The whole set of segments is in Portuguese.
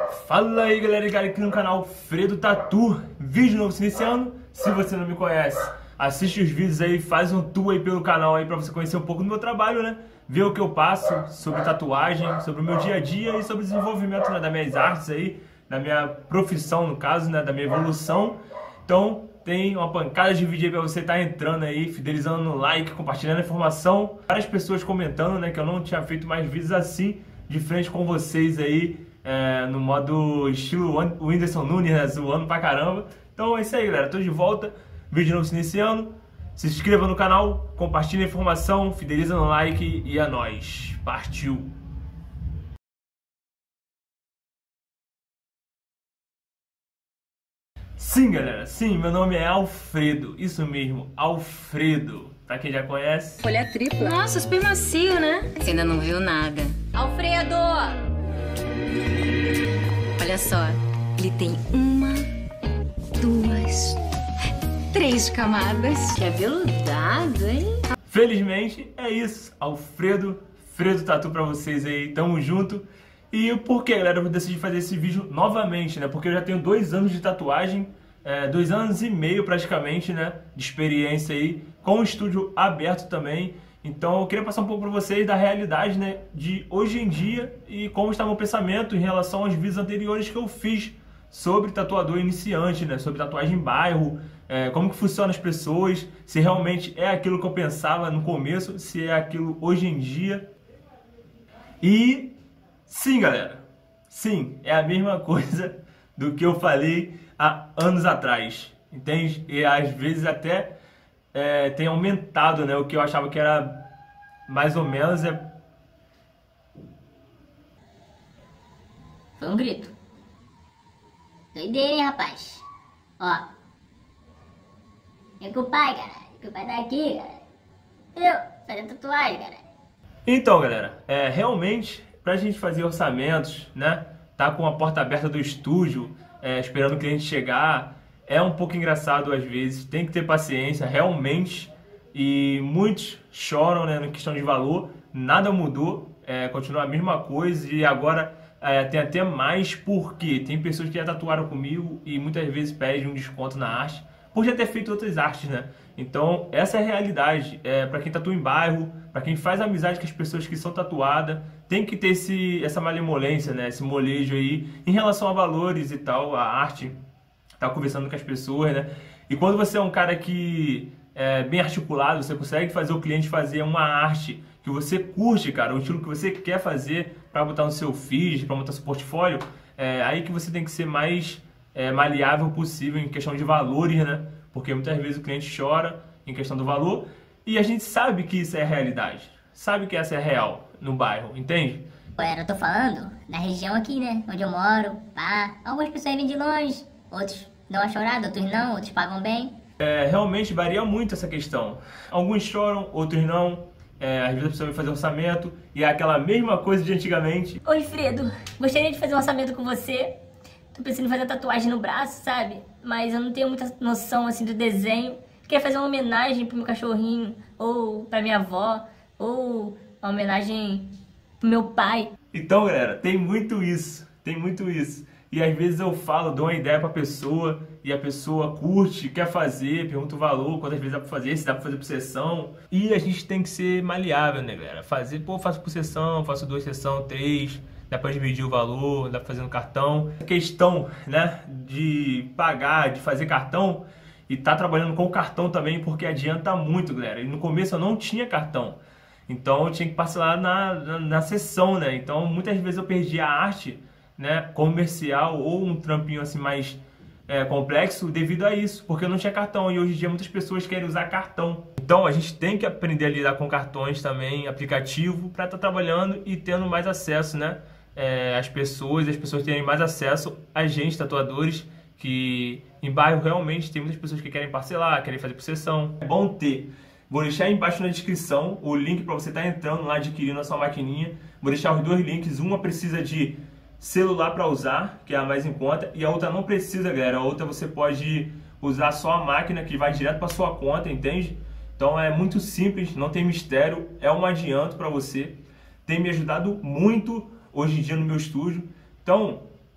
Fala aí galera, ligado aqui no canal Fredo Tatu, vídeo novo se iniciando. Se você não me conhece, assiste os vídeos aí, faz um tour aí pelo canal aí pra você conhecer um pouco do meu trabalho, né? Ver o que eu passo sobre tatuagem, sobre o meu dia a dia e sobre o desenvolvimento, né, das minhas artes aí, da minha profissão no caso, né, da minha evolução. Então tem uma pancada de vídeo aí pra você estar entrando aí, fidelizando no like, compartilhando a informação. Várias pessoas comentando, né, que eu não tinha feito mais vídeos assim, de frente com vocês aí, no modo estilo Whindersson Nunes, né, zoando pra caramba. Então é isso aí galera, tô de volta, vídeo novo se iniciando. Se inscreva no canal, compartilhe a informação, fideliza no like e é nóis. Partiu! Sim galera, sim, meu nome é Alfredo, isso mesmo, Alfredo. Pra quem já conhece. Folha tripla. Nossa, super macio, né? Você ainda não viu nada. Alfredo! Olha só, ele tem 1, 2, 3 camadas. Que aveludado, hein? Felizmente é isso, Alfredo, Fredo Tatu pra vocês aí, tamo junto. E por que galera eu decidi fazer esse vídeo novamente, né? Porque eu já tenho 2 anos de tatuagem, 2 anos e meio praticamente, né? De experiência aí, com o estúdio aberto também. Então eu queria passar um pouco para vocês da realidade, né, de hoje em dia e como está meu pensamento em relação aos vídeos anteriores que eu fiz sobre tatuador iniciante, né, sobre tatuagem em bairro, como que funciona as pessoas, se realmente é aquilo que eu pensava no começo, se é aquilo hoje em dia. E sim, galera, sim, é a mesma coisa do que eu falei há anos atrás, entende? E às vezes até tem aumentado, né? O que eu achava que era mais ou menos Foi um grito. Doideira, hein, rapaz? Ó. É com o pai, cara. É com o pai daqui, cara. Eu, fazer tatuagem, cara. Então, galera, realmente, pra gente fazer orçamentos, né? Tá com a porta aberta do estúdio, esperando o cliente chegar. É um pouco engraçado às vezes, tem que ter paciência, realmente. E muitos choram, né, na questão de valor. Nada mudou, continua a mesma coisa. E agora tem até mais, porque tem pessoas que já tatuaram comigo e muitas vezes pedem um desconto na arte por já ter feito outras artes, né? Então essa é a realidade. Para quem tatua em bairro, para quem faz amizade com as pessoas que são tatuadas, tem que ter essa malemolência, né, esse molejo aí em relação a valores e tal, a arte. Tá conversando com as pessoas, né? E quando você é um cara que é bem articulado, você consegue fazer o cliente fazer uma arte que você curte, cara, o estilo que você quer fazer para botar no seu feed, para botar no seu portfólio, aí que você tem que ser mais maleável possível em questão de valores, né? Porque muitas vezes o cliente chora em questão do valor e a gente sabe que isso é a realidade, sabe que essa é real no bairro, entende? Eu tô falando da região aqui, né? Onde eu moro, pá. Algumas pessoas vêm de longe, outros dão uma chorada, outros não, outros pagam bem. Realmente varia muito essa questão. Alguns choram, outros não. Às vezes a pessoa vai fazer orçamento e é aquela mesma coisa de antigamente. Oi, Fredo. Gostaria de fazer um orçamento com você. Tô pensando em fazer tatuagem no braço, sabe? Mas eu não tenho muita noção, assim, do desenho. Queria fazer uma homenagem pro meu cachorrinho, ou pra minha avó, ou uma homenagem pro meu pai. Então, galera, tem muito isso. Tem muito isso. E às vezes eu falo, dou uma ideia pra pessoa e a pessoa curte, quer fazer, pergunta o valor, quantas vezes dá pra fazer, se dá pra fazer por sessão. E a gente tem que ser maleável, né, galera? Fazer, faço por sessão, faço 2 sessões, 3, dá pra dividir o valor, dá pra fazer no cartão. A questão, né, de pagar, de fazer cartão e tá trabalhando com o cartão também, porque adianta muito, galera. E no começo eu não tinha cartão, então eu tinha que parcelar na sessão, né? Então muitas vezes eu perdi a arte, né, comercial ou um trampinho assim mais complexo devido a isso, porque eu não tinha cartão e hoje em dia muitas pessoas querem usar cartão. Então a gente tem que aprender a lidar com cartões também, aplicativo, para estar trabalhando e tendo mais acesso, né, às pessoas, as pessoas terem mais acesso a gente, tatuadores, que em bairro realmente tem muitas pessoas que querem parcelar, querem fazer por sessão. É bom ter. Vou deixar aí embaixo na descrição o link para você estar entrando lá, adquirindo a sua maquininha. Vou deixar os 2 links, uma precisa de celular para usar, que é a mais em conta, e a outra não precisa, galera. A outra você pode usar só a máquina que vai direto para sua conta, entende? Então é muito simples, não tem mistério, é um adianto para você. Tem me ajudado muito hoje em dia no meu estúdio. Então,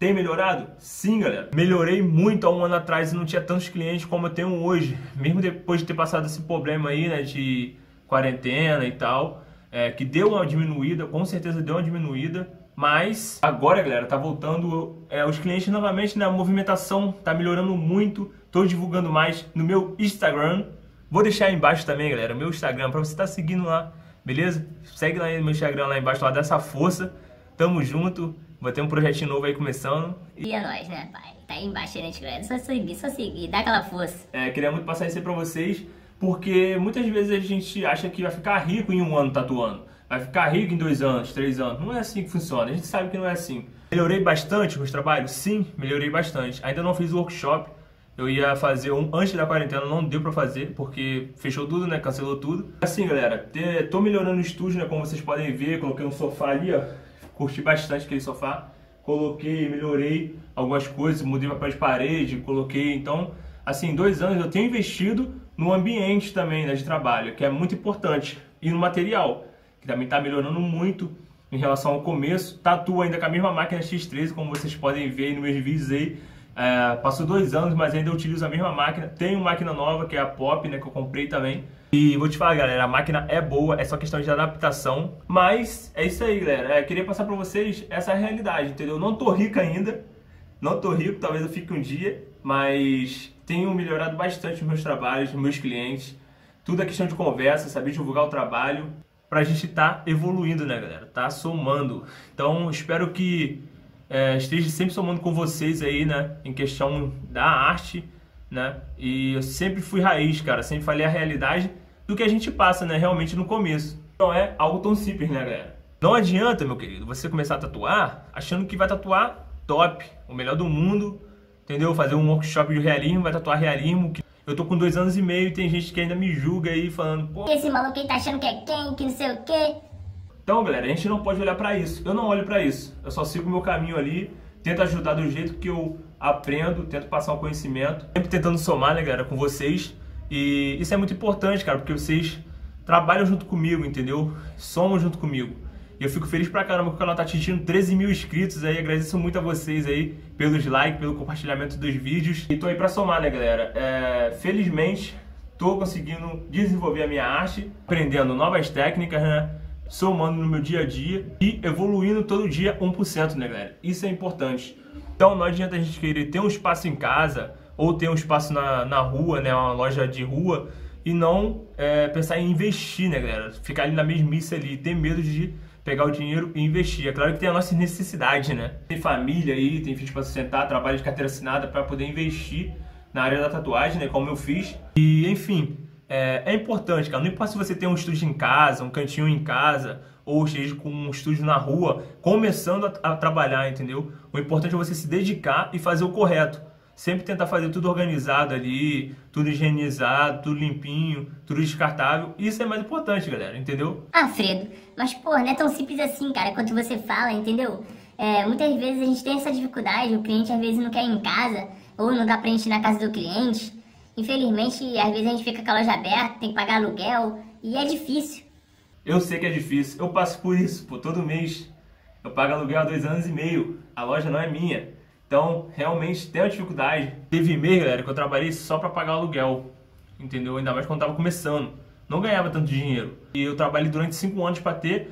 Tem melhorado? Sim, galera. Melhorei muito há um ano atrás e não tinha tantos clientes como eu tenho hoje. Mesmo depois de ter passado esse problema aí, né, de quarentena e tal, que deu uma diminuída, com certeza deu uma diminuída. Mas agora, galera, tá voltando os clientes novamente, né? A movimentação tá melhorando muito. Tô divulgando mais no meu Instagram. Vou deixar aí embaixo também, galera, o meu Instagram, pra você estar seguindo lá, beleza? Segue lá no meu Instagram lá embaixo, lá dá essa força. Tamo junto. Vai ter um projetinho novo aí começando. E é nóis, né, pai? Tá aí embaixo, né, galera? Só seguir, dá aquela força. Queria muito passar isso aí pra vocês, porque muitas vezes a gente acha que vai ficar rico em um ano tatuando. Vai ficar rico em 2 anos, 3 anos. Não é assim que funciona, a gente sabe que não é assim. Melhorei bastante meus trabalhos? Sim, melhorei bastante. Ainda não fiz workshop. Eu ia fazer um antes da quarentena, não deu pra fazer, porque fechou tudo, né? Cancelou tudo. Assim, galera, tô melhorando o estúdio, né? Como vocês podem ver, coloquei um sofá ali, ó. Curti bastante aquele sofá. Coloquei, melhorei algumas coisas, mudei papel de parede, coloquei. Então, assim, em 2 anos eu tenho investido no ambiente também, né, de trabalho, que é muito importante. E no material, que também tá melhorando muito em relação ao começo. Tatuo ainda com a mesma máquina X13, como vocês podem ver aí nos meus vídeos aí. Passou 2 anos, mas ainda utilizo a mesma máquina. Tenho máquina nova, que é a Pop, né, que eu comprei também. E vou te falar, galera, a máquina é boa, é só questão de adaptação. Mas é isso aí, galera. Queria passar pra vocês essa realidade, entendeu? Não tô rico ainda, não tô rico, talvez eu fique um dia. Mas tenho melhorado bastante os meus trabalhos, os meus clientes. Tudo é questão de conversa, saber divulgar o trabalho. Pra gente tá evoluindo, né, galera? Tá somando. Então, espero que esteja sempre somando com vocês aí, né? Em questão da arte, né? E eu sempre fui raiz, cara. Sempre falei a realidade do que a gente passa, né? Realmente no começo. Não é algo tão simples, né, galera? Não adianta, meu querido, você começar a tatuar achando que vai tatuar top, o melhor do mundo, entendeu? Fazer um workshop de realismo, vai tatuar realismo. Eu tô com 2 anos e meio e tem gente que ainda me julga aí, falando, pô, Esse maluco aí tá achando que é quem, que não sei o quê. Então, galera, a gente não pode olhar pra isso. Eu não olho pra isso. Eu só sigo o meu caminho ali, tento ajudar do jeito que eu aprendo, tento passar um conhecimento, sempre tentando somar, né, galera, com vocês. E isso é muito importante, cara, porque vocês trabalham junto comigo, entendeu? Somam junto comigo. E eu fico feliz pra caramba que o canal tá atingindo 13 mil inscritos aí. Agradeço muito a vocês aí pelos likes, pelo compartilhamento dos vídeos. E tô aí pra somar, né, galera? Felizmente, tô conseguindo desenvolver a minha arte, aprendendo novas técnicas, né? Somando no meu dia a dia e evoluindo todo dia 1%, né, galera? Isso é importante. Então não adianta a gente querer ter um espaço em casa ou ter um espaço na rua, né, uma loja de rua, e não pensar em investir, né, galera? Ficar ali na mesmice ali, ter medo de pegar o dinheiro e investir. É claro que tem a nossa necessidade, né? Tem família aí, tem filhos para sustentar, trabalho de carteira assinada para poder investir na área da tatuagem, né, como eu fiz. E, enfim, é importante, cara. Não importa se você tem um estúdio em casa, um cantinho em casa, ou esteja com um estúdio na rua, começando a trabalhar, entendeu? O importante é você se dedicar e fazer o correto. Sempre tentar fazer tudo organizado ali, tudo higienizado, tudo limpinho, tudo descartável. Isso é mais importante, galera, entendeu? Ah, Fredo, mas pô, não é tão simples assim, cara, quanto você fala, entendeu? Muitas vezes a gente tem essa dificuldade, o cliente às vezes não quer ir em casa, ou não dá pra gente ir na casa do cliente. Infelizmente, às vezes a gente fica com a loja aberta, tem que pagar aluguel, e é difícil. Eu sei que é difícil, eu passo por isso, pô, todo mês. Eu pago aluguel há 2 anos e meio, a loja não é minha. Então, realmente tem uma dificuldade. Teve mês, galera, que eu trabalhei só pra pagar o aluguel, entendeu? Ainda mais quando tava começando. Não ganhava tanto dinheiro. E eu trabalhei durante 5 anos pra ter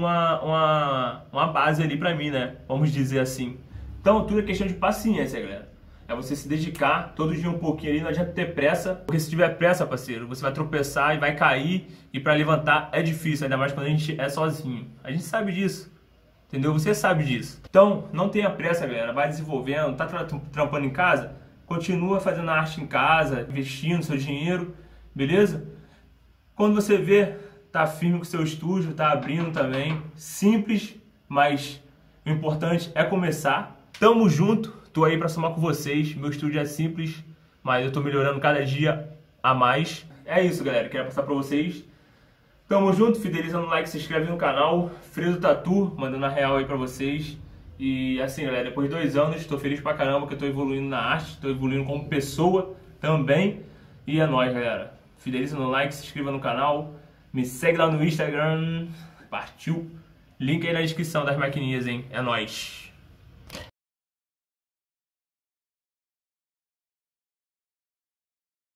uma base ali pra mim, né? Vamos dizer assim. Então, tudo é questão de paciência, galera. É você se dedicar todo dia um pouquinho ali, não adianta ter pressa. Porque se tiver pressa, parceiro, você vai tropeçar e vai cair. E pra levantar é difícil, ainda mais quando a gente é sozinho. A gente sabe disso. Entendeu? Você sabe disso. Então, não tenha pressa, galera. Vai desenvolvendo. Tá trampando em casa? Continua fazendo arte em casa, investindo seu dinheiro, beleza? Quando você vê, tá firme com o seu estúdio, tá abrindo também. Simples, mas o importante é começar. Tamo junto. Tô aí pra somar com vocês. Meu estúdio é simples, mas eu tô melhorando cada dia a mais. É isso, galera. Quero passar pra vocês. Tamo junto, fideliza no like, se inscreve no canal. Fredo Tatu, mandando a real aí pra vocês. E assim, galera, depois de 2 anos, tô feliz pra caramba que eu tô evoluindo na arte, tô evoluindo como pessoa também. E é nóis, galera. Fideliza no like, se inscreva no canal, me segue lá no Instagram. Partiu! Link aí na descrição das maquininhas, hein? É nóis!